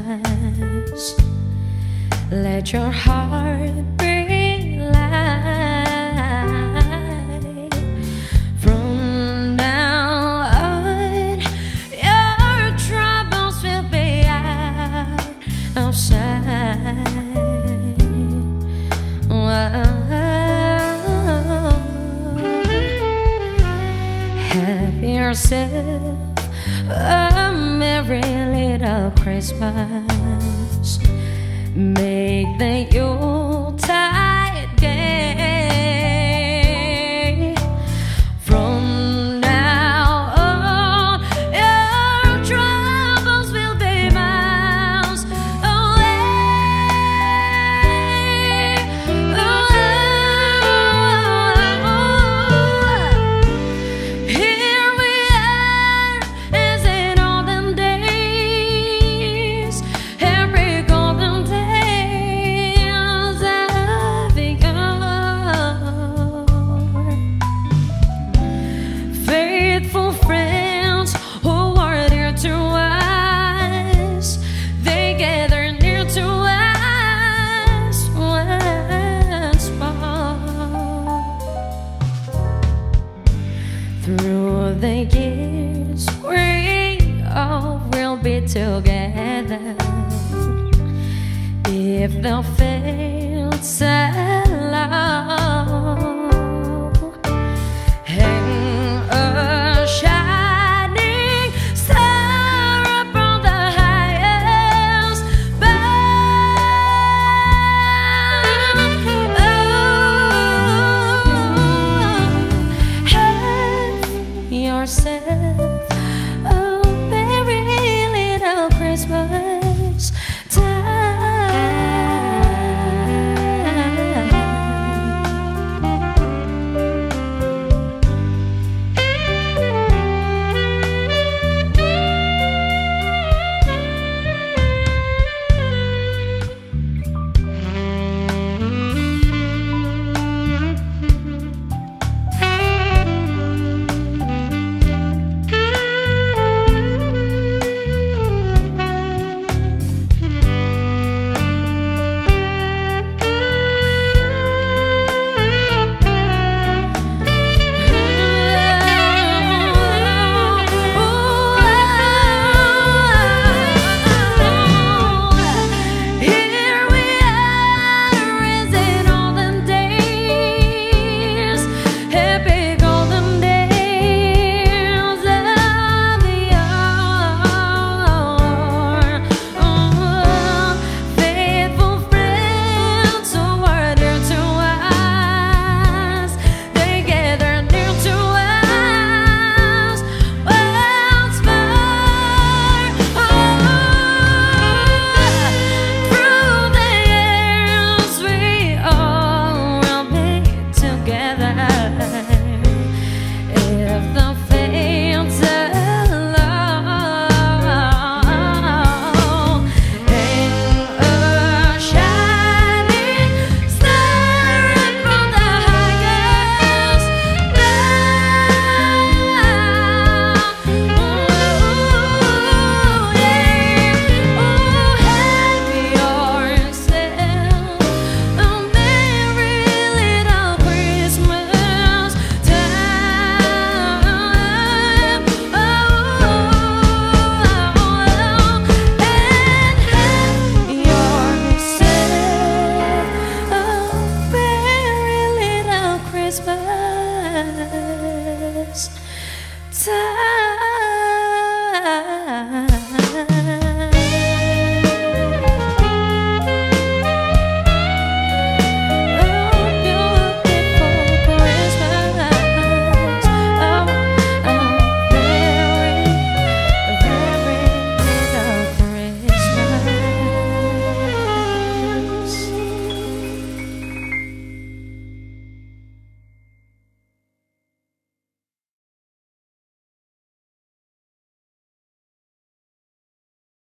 Christmas. Let your heart bring light. From now on, your troubles will be out of sight. Have yourself a merry little Christmas. Make the Yuletide gay. From now on, your troubles will be miles away. Here we are, as in olden days. Every golden days of yore. Faithful friends who are dear to us, they gather near to us once more. Through the years, we all will be together. If thou failed,